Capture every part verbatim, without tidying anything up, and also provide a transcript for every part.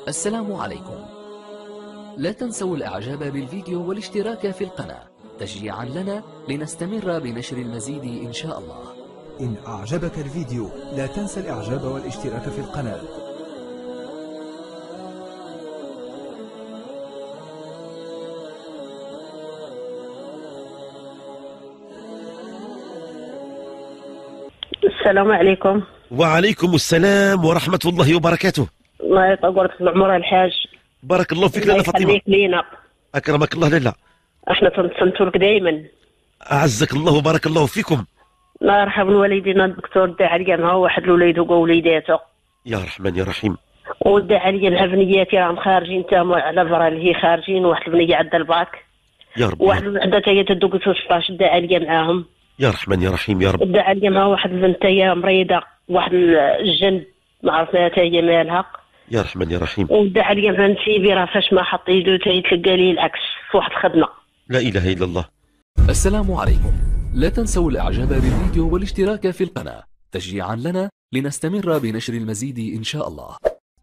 السلام عليكم. لا تنسوا الاعجاب بالفيديو والاشتراك في القناة تشجيعا لنا لنستمر بنشر المزيد ان شاء الله. إن أعجبك الفيديو لا تنسى الإعجاب والاشتراك في القناة. السلام عليكم. وعليكم السلام ورحمة الله وبركاته. الله يطول في العمر الحاج. بارك الله فيك. الله لاله فاطمة يخليك لينا. أكرمك الله. لاله احنا تنتصنتوا لك دائما. أعزك الله وبارك الله فيكم. الله يرحم والدينا الدكتور دعا عليا مع واحد الوليد ووليداته. يا رحمن يا رحيم. ودعا عليا مع بنياتي راهم خارجين تما على برا اللي هي خارجين، واحد البنيه عندها الباك يا رب. واحد الوحده هي تدوك ستطاش دعا عليا معاهم. يا رحمن يا رحيم يا رب. دعا عليا مع واحد البنت هي مريضه، واحد الجن ما عرفنا حتى هي مالها. يا رحمن يا رحيم. ودعا عليا مع نسيبي راه فاش ما حط يدو تيتلقى لي العكس في واحد الخدمه. لا إله إلا الله. السلام عليكم. لا تنسوا الاعجاب بالفيديو والاشتراك في القناة تشجيعا لنا لنستمر بنشر المزيد ان شاء الله.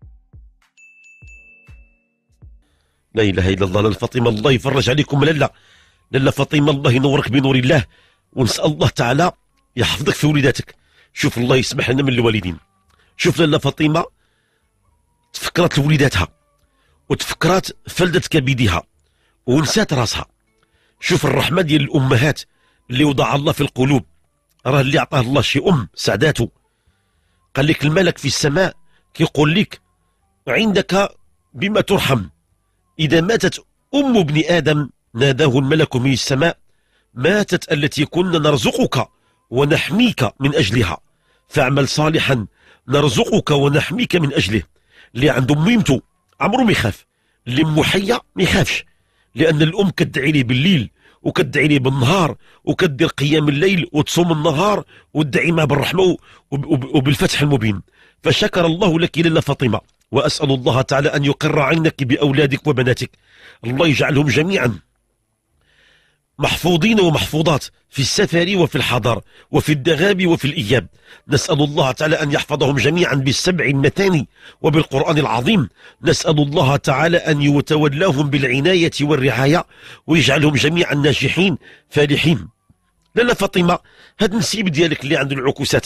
لا إله إلا الله. لاله فاطمة الله يفرج عليكم. لاله لاله فاطمة الله ينورك بنور الله، ونسأل الله تعالى يحفظك في وليداتك. شوف الله يسمح لنا من الوالدين. شوف لاله فاطمة تفكرت لوليداتها وتفكرت فلدة كبدها ونسات راسها. شوف الرحمة ديال الأمهات اللي وضع الله في القلوب. راه اللي عطاه الله شي أم سعداته. قال لك الملك في السماء كيقول لك عندك بما ترحم. إذا ماتت أم ابن آدم ناداه الملك من السماء ماتت التي كنا نرزقك ونحميك من أجلها، فاعمل صالحا نرزقك ونحميك من أجله. اللي عنده ميمته عمره ما يخاف، اللي امه حيه ما يخافش، لأن الأم كتدعي ليه بالليل وكتدعي ليه بالنهار وكدير قيام الليل وتصوم النهار وتدعي معه بالرحمة وبالفتح المبين. فشكر الله لك لاله فاطمة، وأسأل الله تعالى أن يقر عينك بأولادك وبناتك. الله يجعلهم جميعا محفوظين ومحفوظات في السفر وفي الحضر وفي الدغاب وفي الإياب. نسأل الله تعالى أن يحفظهم جميعا بالسبع المثاني وبالقرآن العظيم. نسأل الله تعالى أن يتولاهم بالعناية والرعاية ويجعلهم جميعا ناجحين فالحين. لاله فاطمة هاد النسيب ديالك اللي عنده العكوسات،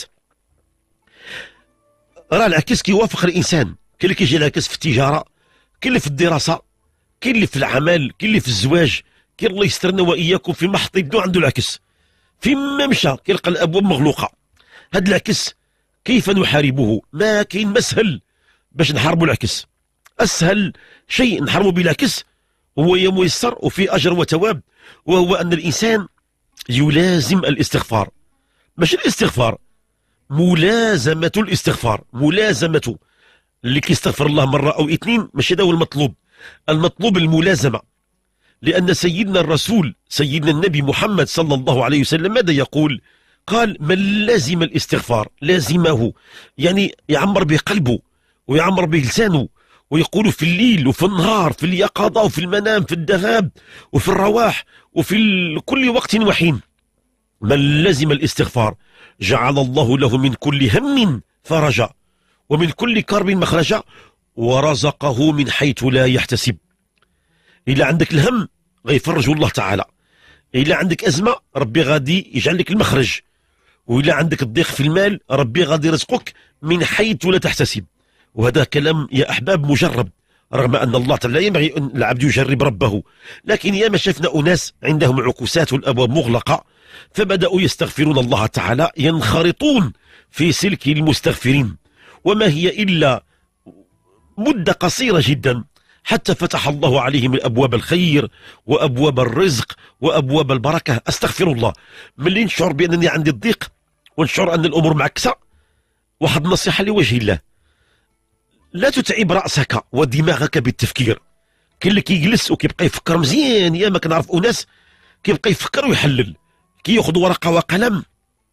راه العكس كيوافق الإنسان. كاين اللي كيجي العكس في التجارة، كاين اللي في الدراسة، كاين اللي في العمل، كاين اللي في الزواج، كاين الله يسترنا وإياكم في محط يدو عنده العكس. فيما مشى كيلقى الأبواب مغلوقة. هاد العكس كيف نحاربه؟ ما كاين مسهل باش نحاربوا العكس. أسهل شيء نحاربوا بالعكس هو يميسر وفي أجر وثواب، وهو أن الإنسان يلازم الاستغفار. ماشي الاستغفار، ملازمة الاستغفار. ملازمته اللي كيستغفر الله مرة أو اثنين ماشي هذا هو المطلوب. المطلوب الملازمة، لأن سيدنا الرسول سيدنا النبي محمد صلى الله عليه وسلم ماذا يقول؟ قال من لازم الاستغفار لازمه، يعني يعمر بقلبه ويعمر بلسانه ويقول في الليل وفي النهار، في اليقظة وفي المنام، في الذهاب وفي الرواح وفي كل وقت وحين. من لازم الاستغفار جعل الله له من كل هم فرجا ومن كل كرب مخرجا ورزقه من حيث لا يحتسب. إلا عندك الهم غيفرجه الله تعالى، إلا عندك أزمة ربي غادي يجعل لك المخرج، وإلا عندك الضيق في المال ربي غادي يرزقك من حيث لا تحتسب. وهذا كلام يا أحباب مجرب، رغم أن الله تعالى لا ينبغي أن العبد يجرب ربه، لكن ياما شفنا أناس عندهم عكوسات والأبواب مغلقة فبدأوا يستغفرون الله تعالى، ينخرطون في سلك المستغفرين، وما هي إلا مدة قصيرة جدا حتى فتح الله عليهم أبواب الخير وأبواب الرزق وأبواب البركة. أستغفر الله. ملي نشعر بأنني عندي الضيق ونشعر أن الأمور معكسة، واحد النصيحة لوجه الله: لا تتعب رأسك ودماغك بالتفكير. كاين اللي كيجلس وكيبقى يفكر مزيان، يا ما كنعرف أناس كيبقى يفكر ويحلل، كياخذ ورقة وقلم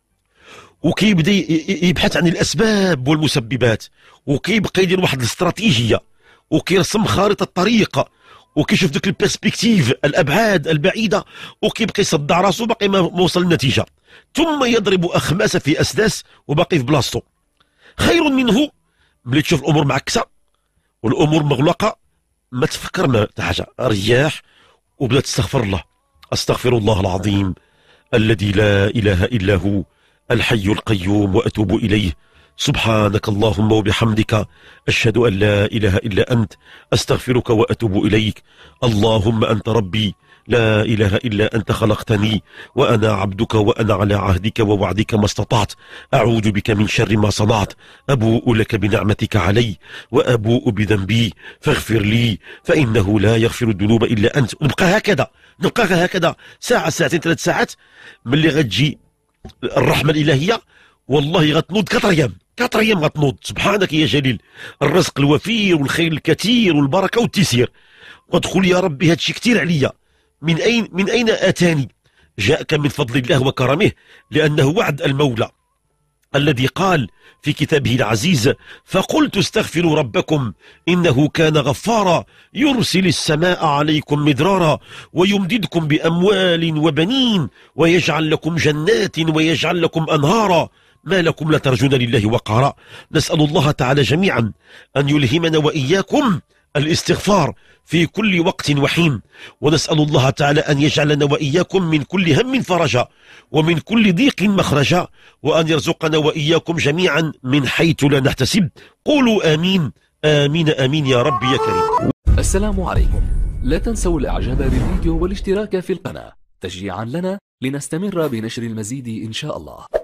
وكيبدا يبحث عن الأسباب والمسببات، وكيبقى يدير واحد الاستراتيجية وكيرسم خارطة الطريق وكيشوف ديك البيرسبكتيف الابعاد البعيده وكيبقى يصدع راسو باقي ما وصل للنتيجه، ثم يضرب اخماس في اسداس وباقي في بلاصتو. خير منه ملي تشوف الامور معكسه والامور مغلقه، ما تفكر ما حاجه، رياح وبدا تستغفر الله. استغفر الله العظيم الذي لا اله الا هو الحي القيوم واتوب اليه. سبحانك اللهم وبحمدك اشهد ان لا اله الا انت استغفرك واتوب اليك. اللهم انت ربي لا إله إلا أنت خلقتني وأنا عبدك وأنا على عهدك ووعدك ما استطعت. أعوذ بك من شر ما صنعت. أبوء لك بنعمتك علي وأبوء بذنبي فاغفر لي فإنه لا يغفر الذنوب إلا أنت. ونبقى هكذا، نبقى هكذا ساعة ساعتين ثلاث ساعات، ملي غتجي الرحمة الإلهية والله غتنوض كتر أيام كتر أيام غتنوض. سبحانك يا جليل، الرزق الوفير والخير الكثير والبركة والتيسير. وادخل يا ربي هادشي كتير عليا، من أين من أين آتاني؟ جاءك من فضل الله وكرمه، لأنه وعد المولى الذي قال في كتابه العزيز: فقلت استغفروا ربكم إنه كان غفارا يرسل السماء عليكم مدرارا ويمددكم بأموال وبنين ويجعل لكم جنات ويجعل لكم أنهارا ما لكم لا ترجون لله وقارا. نسأل الله تعالى جميعا أن يلهمنا وإياكم الاستغفار في كل وقت وحين، ونسأل الله تعالى أن يجعلنا وإياكم من كل هم فرجا ومن كل ضيق مخرجا، وأن يرزقنا وإياكم جميعا من حيث لا نحتسب. قولوا آمين آمين آمين يا رب يا كريم. السلام عليكم. لا تنسوا الإعجاب بالفيديو والاشتراك في القناة تشجيعا لنا لنستمر بنشر المزيد إن شاء الله.